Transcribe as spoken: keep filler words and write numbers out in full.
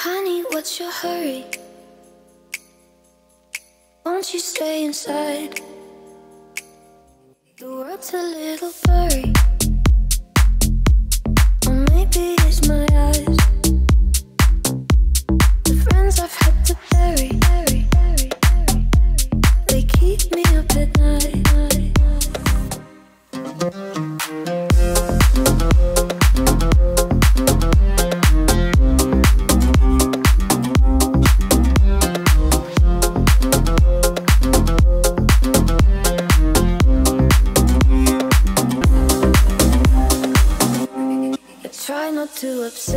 Honey, what's your hurry? Won't you stay inside? The world's a little blurry, or maybe it's my eyes. The friends I've had to bury, bury, bury, bury, they keep me up at night. Try not to upset